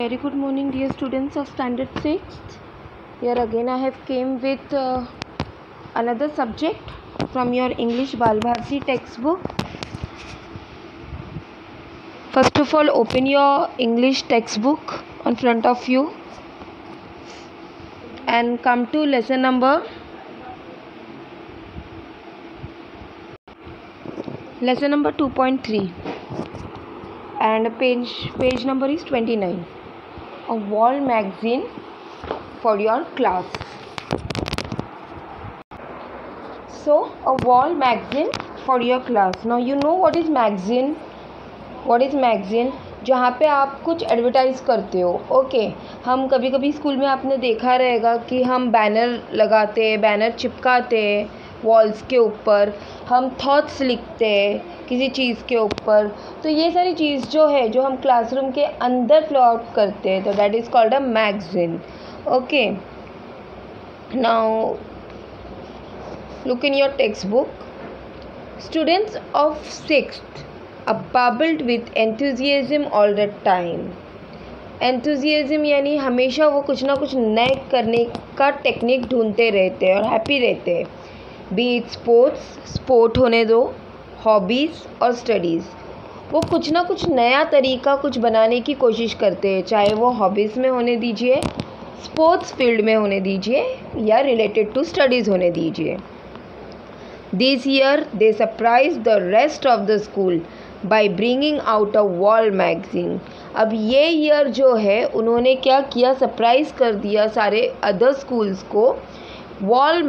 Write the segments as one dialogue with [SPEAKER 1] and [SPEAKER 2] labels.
[SPEAKER 1] Very good morning, dear students of standard 6th. Here again I have came with another subject from your English Balbharti textbook. First of all, open your English textbook on front of you and come to lesson number 2.3 and page number is 29. A wall magazine for your class. So a wall magazine for your class. Now you know what is magazine. जहाँ पे आप कुछ advertise करते हो. Okay हम कभी कभी school में आपने देखा रहेगा कि हम बैनर लगाते, बैनर चिपकाते वॉल्स के ऊपर, हम थॉट्स लिखते हैं किसी चीज़ के ऊपर. तो ये सारी चीज़ जो है जो हम क्लासरूम के अंदर फ्लो आउट करते हैं, तो that is called a magazine. Okay now look in your text book. Students of 6th are bubbled with enthusiasm all the time. Enthusiasm यानी हमेशा वो कुछ ना कुछ नए करने का टेक्निक ढूंढते रहते हैं और हैप्पी रहते हैं. बी इट स्पोर्ट होने दो, हॉबीज़ और स्टडीज़. वो कुछ ना कुछ नया तरीका कुछ बनाने की कोशिश करते हैं, चाहे वो हॉबीज़ में होने दीजिए, स्पोर्ट्स फील्ड में होने दीजिए या रिलेटेड टू स्टडीज़ होने दीजिए. This year they surprised the rest of the school by bringing out a wall magazine. अब ये ईयर जो है उन्होंने क्या किया, सरप्राइज़ कर दिया सारे अदर स्कूल्स को वॉल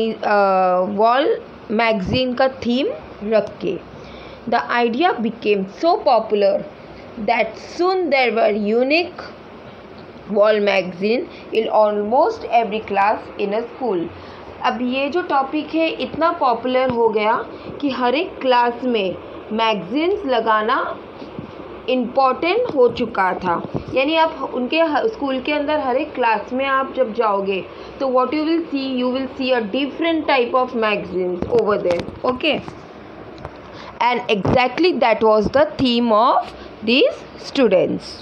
[SPEAKER 1] मैगज़ीन का थीम रख के. The idea became so popular that soon there were unique wall magazine in almost every class in a school. अब ये जो टॉपिक है इतना पॉपुलर हो गया कि हर एक क्लास में मैगज़ीन्स लगाना इम्पॉर्टेंट हो चुका था. यानी आप उनके स्कूल के अंदर हर एक क्लास में आप जब जाओगे तो what you will see a different type of magazines over there. Okay and exactly that was the theme of these students.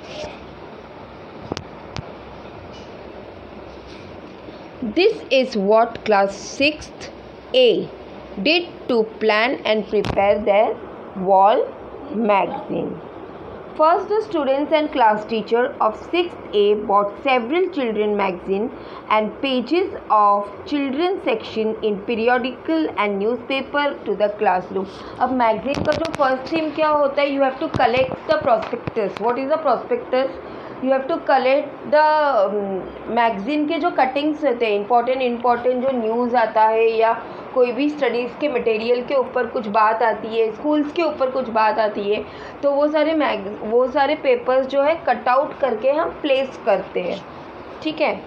[SPEAKER 1] This is what class 6th A did to plan and prepare their wall magazine. First, the students and class teacher of 6th A bought several children magazine and pages of children section in periodical and newspaper to the classroom. अब magazine का जो first theme क्या होता है, you have to collect the prospectus. What is a prospectus? You have to collect the magazine के जो cuttings रहते हैं, इम्पॉर्टेंट जो न्यूज़ आता है या कोई भी स्टडीज़ के मटेरियल के ऊपर कुछ बात आती है, स्कूल्स के ऊपर कुछ बात आती है, तो वो सारे पेपर्स जो है कट आउट करके हम प्लेस करते हैं. ठीक है.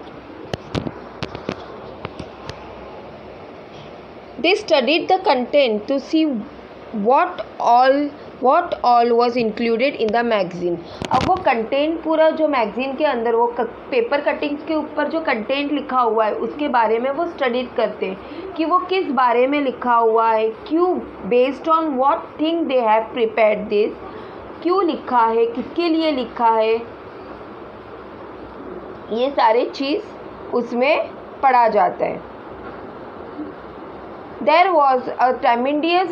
[SPEAKER 1] They studied the content to see what all was included in the magazine. अब वो कंटेंट पूरा जो मैगज़ीन के अंदर वो पेपर कटिंग्स के ऊपर जो कंटेंट लिखा हुआ है उसके बारे में वो स्टडी करते हैं कि वो किस बारे में लिखा हुआ है, क्यों, based on what thing they have prepared this, क्यों लिखा है, किसके लिए लिखा है, ये सारे चीज़ उसमें पढ़ा जाता है. There was a tremendous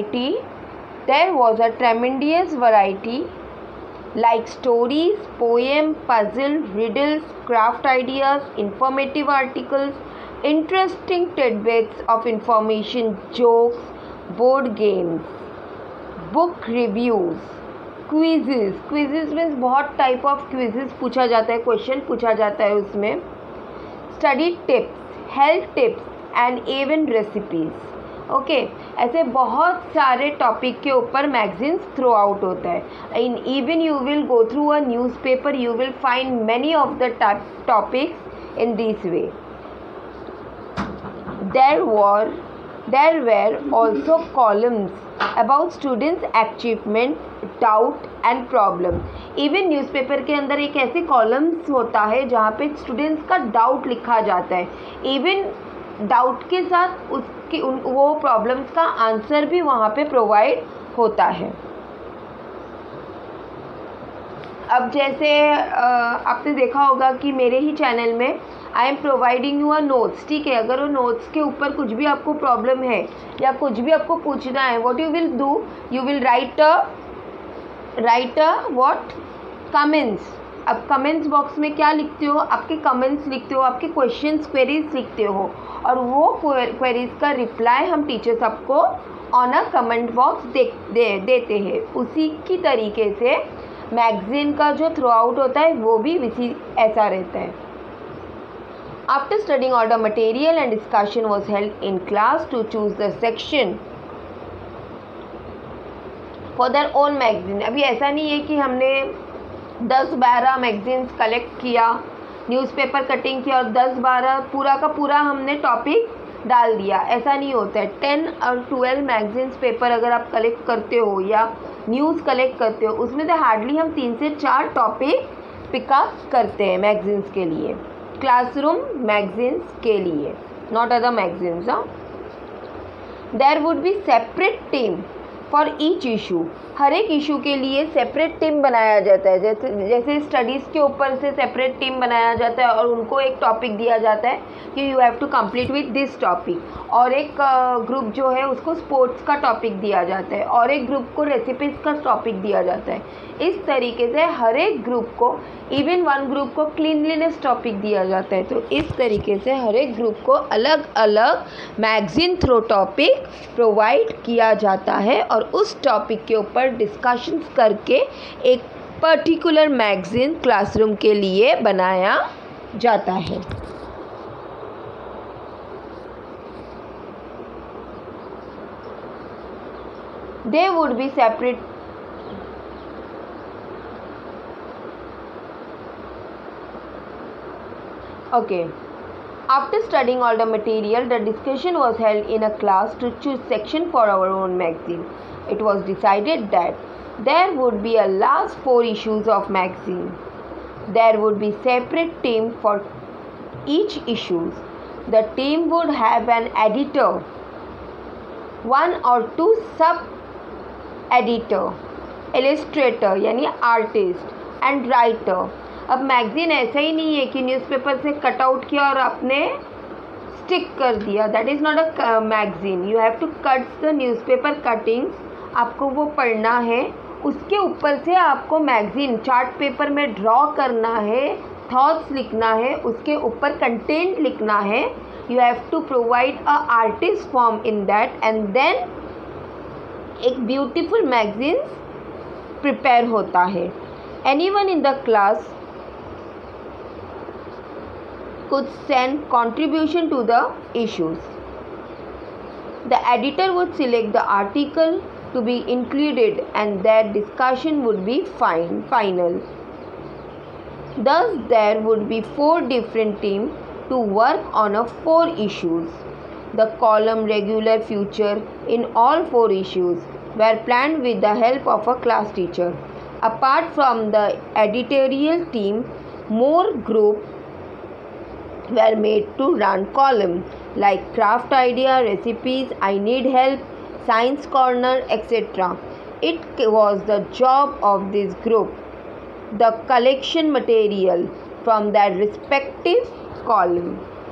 [SPEAKER 1] variety like stories, poems, puzzles, riddles, craft ideas, informative articles, interesting tidbits of information, jokes, board games, book reviews, quizzes. Quizzes means बहुत type of quizzes पूछा जाता है, क्वेश्चन पूछा जाता है उसमें. Study tips, health tips and even recipes. Okay ऐसे बहुत सारे टॉपिक के ऊपर मैगज़ीन्स थ्रू आउट होता है. In even you will go through a newspaper, you will find many of the topics in this way. There were also columns about students' achievement, doubt and problem. Even newspaper के अंदर एक ऐसे columns होता है जहाँ पे students का doubt लिखा जाता है. इवन डाउट के साथ वो प्रॉब्लम्स का आंसर भी वहाँ पे प्रोवाइड होता है. अब जैसे आपने देखा होगा कि मेरे ही चैनल में I am providing you a notes, ठीक है। अगर वो नोट्स के ऊपर कुछ भी आपको प्रॉब्लम है या कुछ भी आपको पूछना है, what you will do, you will write a what comments. अब कमेंट्स बॉक्स में क्या लिखते हो, आपके कमेंट्स लिखते हो, आपके क्वेश्चंस क्वेरीज लिखते हो, और वो क्वेरीज का रिप्लाई हम टीचर्स आपको ऑन अ कमेंट बॉक्स देते हैं। उसी की तरीके से मैगजीन का जो थ्रू आउट होता है वो भी इसी ऐसा रहता है। After studying all the material and discussion was held in class to choose the section for their own magazine. अभी ऐसा नहीं है कि हमने 10-12 मैगजीन्स कलेक्ट किया, न्यूज़पेपर कटिंग किया और 10-12 पूरा का पूरा हमने टॉपिक डाल दिया, ऐसा नहीं होता है। 10 और 12 मैगजीन्स पेपर अगर आप कलेक्ट करते हो या न्यूज़ कलेक्ट करते हो, उसमें से हार्डली हम 3 से 4 टॉपिक पिकअप करते हैं मैगजीन्स के लिए, क्लासरूम मैगजीन्स के लिए, not other magazines. There would be separate team for each issue. हर एक इशू के लिए सेपरेट टीम बनाया जाता है। जैसे स्टडीज़ के ऊपर से सेपरेट टीम बनाया जाता है और उनको एक टॉपिक दिया जाता है कि you have to complete with this topic, और एक ग्रुप जो है उसको स्पोर्ट्स का टॉपिक दिया जाता है, और एक ग्रुप को रेसिपीज़ का टॉपिक दिया जाता है। इस तरीके से हर एक ग्रुप को, इवन वन ग्रुप को क्लीनलीनेस टॉपिक दिया जाता है। तो इस तरीके से हर एक ग्रुप को अलग अलग मैगजीन थ्रू टॉपिक प्रोवाइड किया जाता है और उस टॉपिक के ऊपर डिस्कशंस करके एक पर्टिकुलर मैगजीन क्लासरूम के लिए बनाया जाता है। They would be separate. Okay. After studying all the material, the discussion was held in a class to choose section for our own magazine. It was decided that there would be a last 4 issues of magazine. There would be separate team for each issues. The team would have an editor, 1 or 2 sub-editor, illustrator यानी artist and writer. अब magazine ऐसा ही नहीं है कि newspaper से cut out किया और आपने स्टिक कर दिया, that is not a magazine. You have to cut the newspaper cuttings, आपको वो पढ़ना है, उसके ऊपर से आपको मैगजीन चार्ट पेपर में ड्रॉ करना है, थॉट्स लिखना है, उसके ऊपर कंटेंट लिखना है। You have to provide a artist form in that and then एक ब्यूटीफुल मैगजीन प्रिपेयर होता है। Anyone in the class could send contribution to the issues. The editor would select the article to be included and their discussion would be final. Thus there would be 4 different teams to work on 4 issues. The column regular feature in all 4 issues were planned with the help of a class teacher. Apart from the editorial team, more groups were made to run columns like craft idea, recipes, I need help, science corner, etc. It was the job of this group the collection material from their respective column.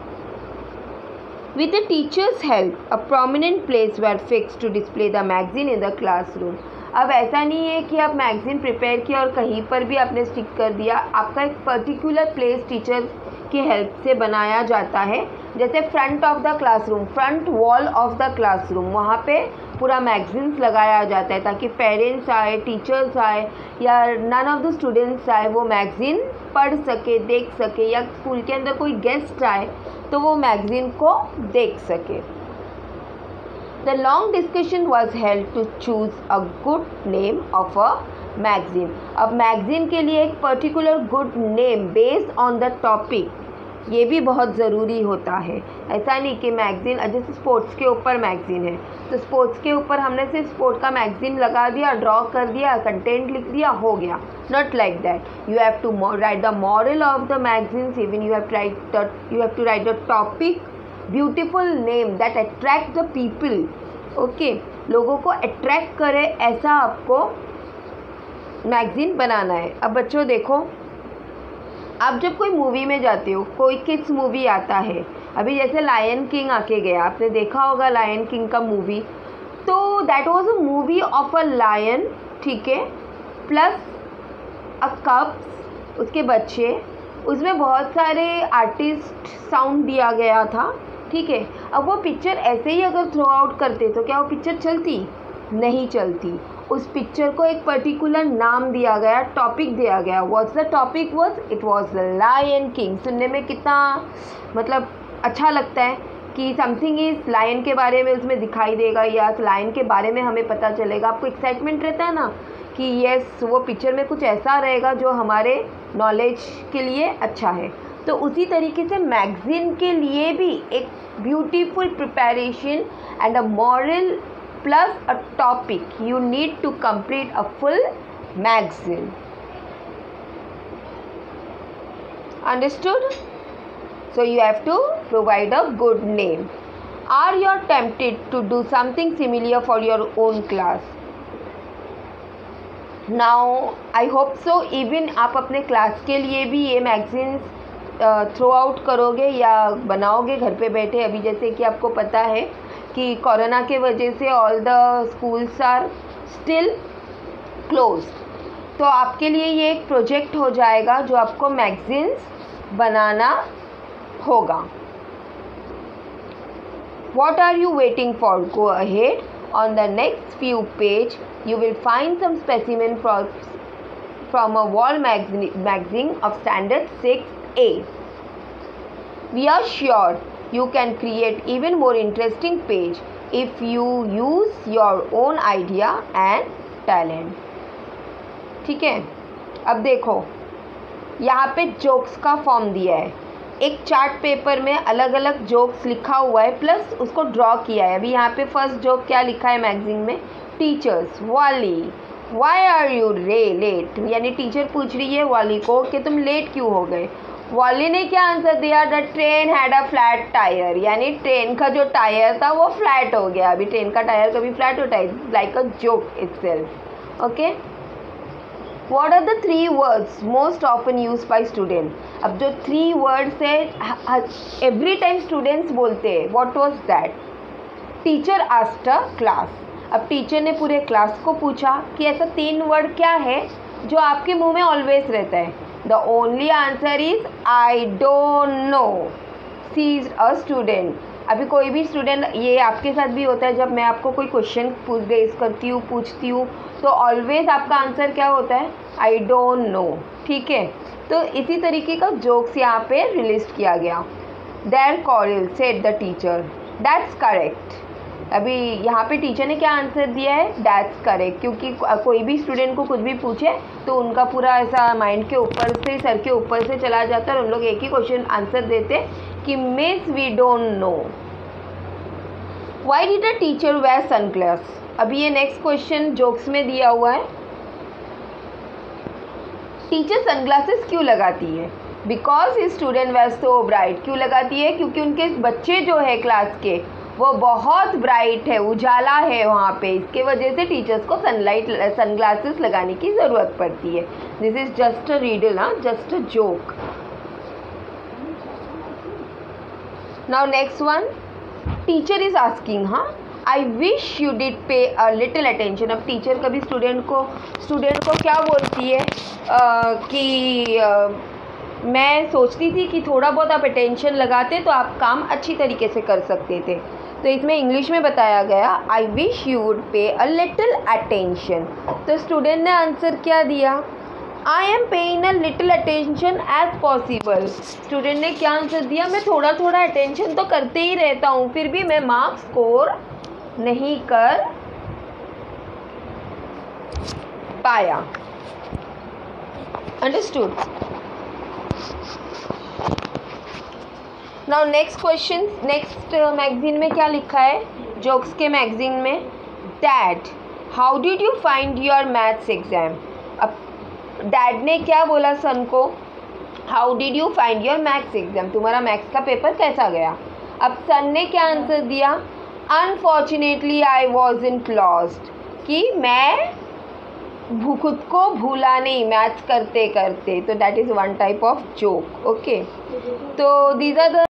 [SPEAKER 1] With the teacher's help, a prominent place were fixed to display the magazine in the classroom. अब ऐसा नहीं है कि आप magazine prepare किया और कहीं पर भी आपने स्टिक कर दिया, आपका एक पर्टिकुलर प्लेस टीचर की हेल्प से बनाया जाता है। जैसे front of the classroom, front wall of the classroom, वहाँ पे पूरा मैगजीन्स लगाया जाता है ताकि पेरेंट्स आए, टीचर्स आए या नन ऑफ द स्टूडेंट्स आए, वो मैगज़ीन पढ़ सके, देख सके, या स्कूल के अंदर कोई गेस्ट आए तो वो मैगज़ीन को देख सके। The long discussion was held to choose a good name of a magazine. अब मैगज़ीन के लिए एक particular good name based on the topic, ये भी बहुत ज़रूरी होता है। ऐसा नहीं कि मैगज़ीन, जैसे स्पोर्ट्स के ऊपर मैगज़ीन है तो स्पोर्ट्स के ऊपर हमने सिर्फ स्पोर्ट का मैगज़ीन लगा दिया, ड्रॉ कर दिया, कंटेंट लिख दिया, हो गया। Not like that. You have to write the moral of the magazines, even you have to write the topic, beautiful name that attract the people. Okay, लोगों को अट्रैक्ट करे ऐसा आपको मैगज़ीन बनाना है। अब बच्चों देखो, आप जब कोई मूवी में जाते हो, कोई किड्स मूवी आता है, अभी जैसे लायन किंग आके गया, आपने देखा होगा लायन किंग का मूवी, तो that was a movie of a lion, ठीक है, प्लस अ कप्स, उसके बच्चे, उसमें बहुत सारे आर्टिस्ट साउंड दिया गया था, ठीक है। अब वो पिक्चर ऐसे ही अगर थ्रो आउट करते तो क्या वो पिक्चर चलती? नहीं चलती। उस पिक्चर को एक पर्टिकुलर नाम दिया गया, टॉपिक दिया गया। What's the topic was? It was the Lion King. सुनने में कितना मतलब अच्छा लगता है कि समथिंग इज लायन के बारे में उसमें दिखाई देगा या लायन के बारे में हमें पता चलेगा। आपको एक्साइटमेंट रहता है ना कि यस वो पिक्चर में कुछ ऐसा रहेगा जो हमारे नॉलेज के लिए अच्छा है। तो उसी तरीके से मैगज़ीन के लिए भी एक beautiful preparation and a moral plus a topic, you need to complete a full magazine. Understood? So you have to provide a good name. Are you tempted to do something similar for your own class? Now I hope so even आप अपने class के लिए भी ये magazines throw out करोगे या बनाओगे घर पे बैठे। अभी जैसे कि आपको पता है कि कोरोना के वजह से all the schools are still close, तो आपके लिए ये एक प्रोजेक्ट हो जाएगा जो आपको मैगज़ीन्स बनाना होगा। What are you waiting for? Go ahead. On the next few page, you will find some specimen from a wall magazine of standard 6A. We are sure you can create even more interesting page if you use your own idea and talent. ठीक है, अब देखो यहाँ पे jokes का form दिया है। एक चार्ट पेपर में अलग अलग जोक्स लिखा हुआ है प्लस उसको ड्रॉ किया है। अभी यहाँ पे फर्स्ट जोक क्या लिखा है मैगज़ीन में? टीचर्स वाली वाई आर यू लेट, यानी टीचर पूछ रही है वाली को कि तुम लेट क्यों हो गए। वाली ने क्या आंसर दिया? The train had a flat tyre, यानी ट्रेन का जो टायर था वो फ्लैट हो गया। अभी ट्रेन का टायर कभी फ्लैट होता है? Like a joke itself. Okay, What are the 3 words most often used by students? अब जो 3 words है every time students बोलते हैं, what was that? Teacher asked a class. अब टीचर ने पूरे क्लास को पूछा कि ऐसा 3 वर्ड क्या है जो आपके मुंह में ऑलवेज रहता है। The only answer is I don't know. She is a student. अभी कोई भी स्टूडेंट, ये आपके साथ भी होता है, जब मैं आपको कोई क्वेश्चन पूछती हूँ तो ऑलवेज आपका आंसर क्या होता है? I don't know. ठीक है, तो इसी तरीके का जोक्स यहाँ पे रिलीज किया गया। There Carol said the teacher, that's correct. अभी यहाँ पे टीचर ने क्या आंसर दिया है? दैट्स करेक्ट, क्योंकि कोई भी स्टूडेंट को कुछ भी पूछे तो उनका पूरा ऐसा माइंड के ऊपर से, सर के ऊपर से चला जाता है और उन लोग एक ही क्वेश्चन आंसर देते कि miss we don't know. Why did a teacher wear sunglass? अभी ये नेक्स्ट क्वेश्चन जोक्स में दिया हुआ है। टीचर सनग्लासेस क्यों लगाती है? Because his student were so bright. क्यों लगाती है? क्योंकि उनके बच्चे जो है क्लास के वो बहुत ब्राइट है, उजाला है वहाँ पे, इसके वजह से टीचर्स को सनग्लासेस लगाने की ज़रूरत पड़ती है। This is just a riddle, हाँ, just a joke. Now next one, teacher is asking, हाँ, I wish you did pay a little attention. अब टीचर कभी स्टूडेंट को क्या बोलती है कि मैं सोचती थी कि थोड़ा बहुत आप अटेंशन लगाते तो आप काम अच्छी तरीके से कर सकते थे। तो इसमें इंग्लिश में बताया गया, आई wish you would pay a little attention. तो स्टूडेंट ने आंसर क्या दिया? I am paying a little attention as possible. Student ने क्या आंसर दिया? मैं थोड़ा थोड़ा अटेंशन तो करते ही रहता हूँ, फिर भी मैं मार्क्स स्कोर नहीं कर पाया। Understood? Now next question, next magazine में क्या लिखा है? जोक्स के मैगजीन में, dad how did you find your maths exam? अब डैड ने क्या बोला सन को? How did you find your maths exam? तुम्हारा मैथ्स का पेपर कैसा गया? अब सन ने क्या आंसर दिया? अनफॉर्चुनेटली आई वॉजंट लॉस्ट, कि मैं खुद को भूला नहीं मैथ्स करते करते, तो that is one type of joke. Okay, तो दीज आर द